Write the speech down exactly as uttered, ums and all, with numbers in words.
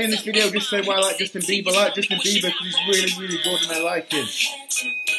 in this video just say why I like Justin Bieber. I like Justin Bieber because he's really, really good and I like him.